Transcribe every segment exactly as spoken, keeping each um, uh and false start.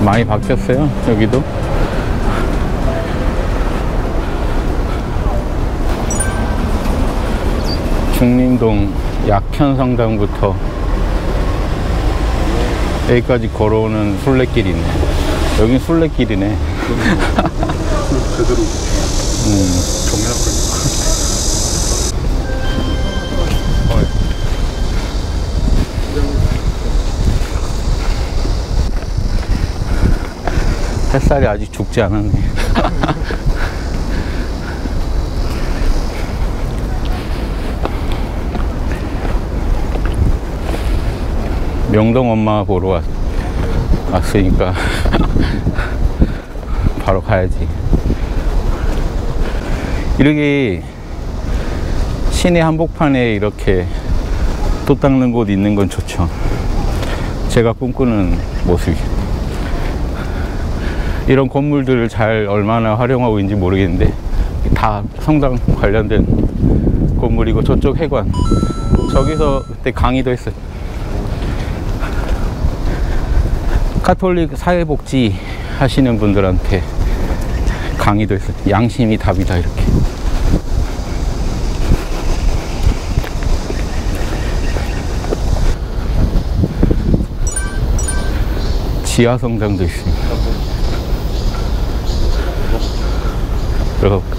많이 바뀌었어요, 여기도. 중림동 약현성당부터 여기까지 걸어오는 순례길이네. 여긴 순례길이네. 제대로 음. 정리할 거예요. 햇살이 아직 죽지 않았네. 명동 엄마 보러 왔, 왔으니까 바로 가야지. 이렇게 시내 한복판에 이렇게 돛 닦는 곳 있는 건 좋죠. 제가 꿈꾸는 모습이에요. 이런 건물들을 잘 얼마나 활용하고 있는지 모르겠는데 다 성당 관련된 건물이고, 저쪽 해관, 저기서 그때 강의도 했어요. 카톨릭 사회복지 하시는 분들한테 강의도 했어요. 양심이 답이다, 이렇게. 지하 성당도 있습니다. 들어가볼까?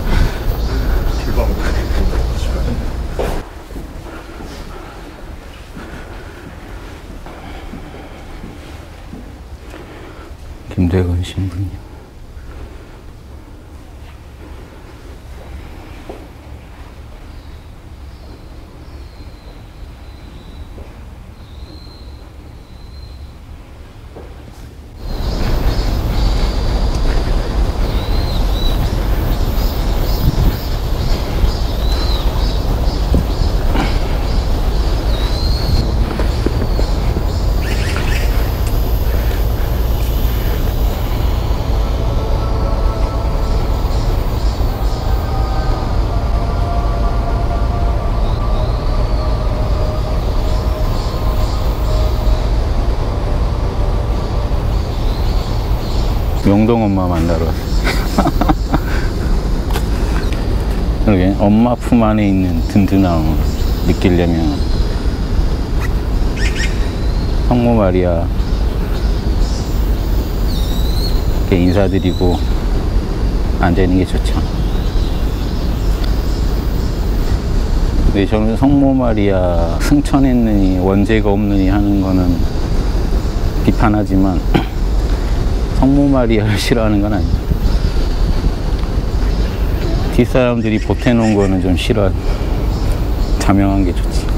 김대건 신부님. 명동 엄마 만나러 왔어. 그러게, 엄마 품 안에 있는 든든함을 느끼려면 성모 마리아 이렇게 인사드리고 앉아있는 게 좋죠. 근데 저는 성모 마리아 승천했느니 원죄가 없느니 하는 거는 비판하지만 성모 마리아를 싫어하는 건 아니죠. 뒷사람들이 보태놓은 거는 좀 싫어. 자명한 게 좋지.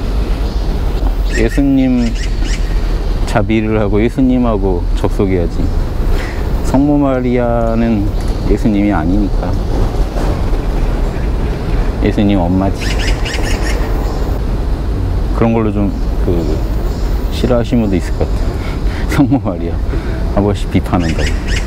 예수님 자비를 하고 예수님하고 접속해야지. 성모 마리아는 예수님이 아니니까. 예수님 엄마지. 그런 걸로 좀 그 싫어하시는 분도 있을 것 같아. 성모 마리아 한 번씩 비판한다.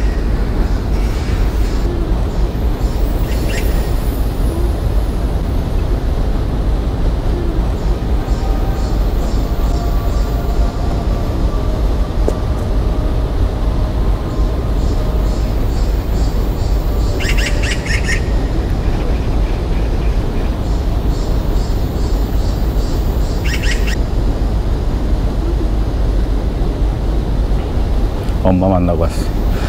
엄마 만나고 왔어.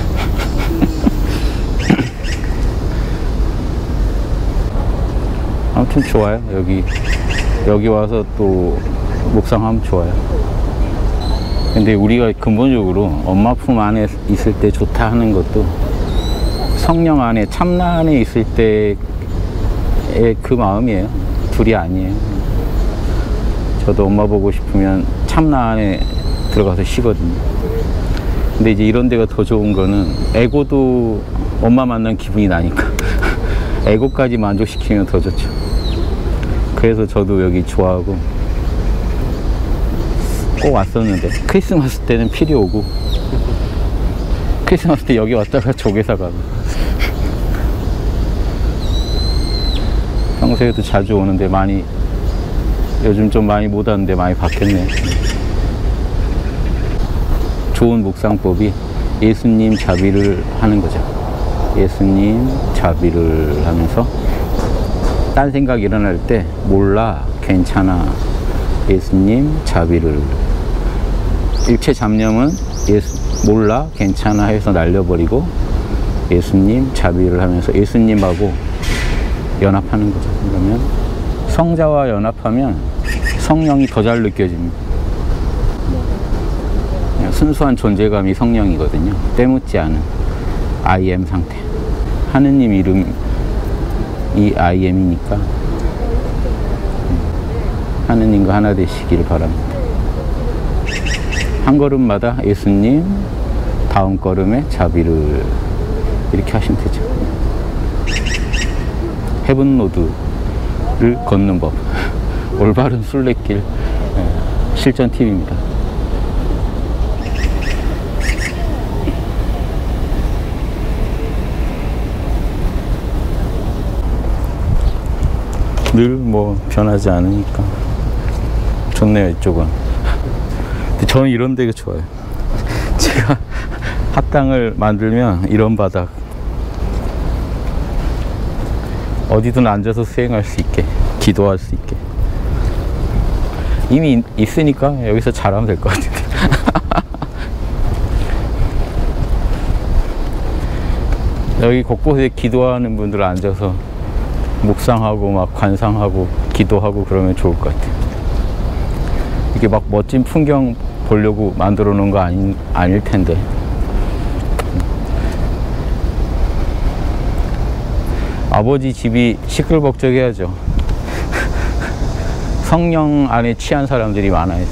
아무튼 좋아요. 여기 여기 와서 또 묵상하면 좋아요. 근데 우리가 근본적으로 엄마 품 안에 있을 때 좋다 하는 것도 성령 안에, 참나 안에 있을 때의 그 마음이에요. 둘이 아니에요. 저도 엄마 보고 싶으면 참나 안에 들어가서 쉬거든요. 근데 이제 이런 데가 더 좋은 거는 에고도 엄마 만난 기분이 나니까 에고까지 만족시키면 더 좋죠. 그래서 저도 여기 좋아하고 꼭 왔었는데, 크리스마스 때는 필이 오고 크리스마스 때 여기 왔다가 조개사 가고. 평소에도 자주 오는데 많이, 요즘 좀 많이 못 왔는데 많이 바뀌었네. 좋은 묵상법이 예수님 자비를 하는 거죠. 예수님 자비를 하면서 딴 생각 일어날 때 몰라, 괜찮아, 예수님 자비를. 일체 잡념은 예수, 몰라, 괜찮아 해서 날려버리고 예수님 자비를 하면서 예수님하고 연합하는 거죠. 그러면 성자와 연합하면 성령이 더 잘 느껴집니다. 순수한 존재감이 성령이거든요. 때묻지 않은 I am 상태. 하느님 이름이 I am이니까 하느님과 하나 되시기를 바랍니다. 한 걸음마다 예수님, 다음 걸음에 자비를, 이렇게 하시면 되죠. 헤븐로드를 걷는 법. 올바른 순례길 실전 팁입니다. 늘 뭐 변하지 않으니까 좋네요, 이쪽은. 근데 저는 이런 데가 좋아요. 제가 합당을 만들면 이런 바닥, 어디든 앉아서 수행할 수 있게, 기도할 수 있게. 이미 있으니까 여기서 잘하면 될 것 같은데. 여기 곳곳에 기도하는 분들 앉아서 묵상하고 막 관상하고 기도하고 그러면 좋을 것 같아요. 이게 막 멋진 풍경 보려고 만들어 놓은 거 아닌, 아닐 텐데. 아버지 집이 시끌벅적해야죠. 성령 안에 취한 사람들이 많아야지.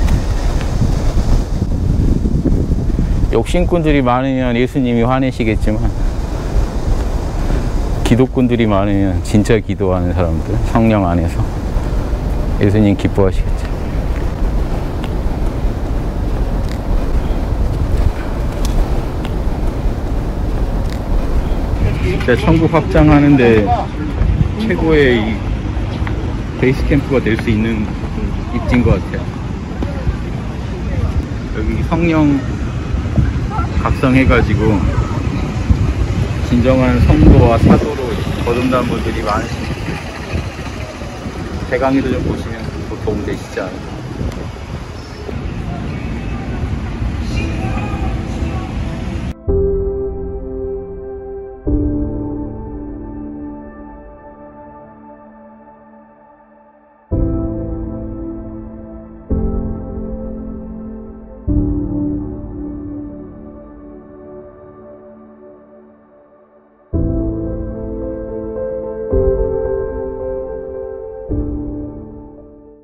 욕심꾼들이 많으면 예수님이 화내시겠지만, 기도꾼들이 많으면 진짜 기도하는 사람들, 성령 안에서 예수님 기뻐하시겠죠. 진짜 천국 확장하는데 최고의 이 베이스 캠프가 될 수 있는 입지인 것 같아요. 여기 성령 각성해가지고 진정한 성도와 사도로 거듭난 분들이 많으시니까 제 강의도 좀 보시면 또 도움 되시지 않을까.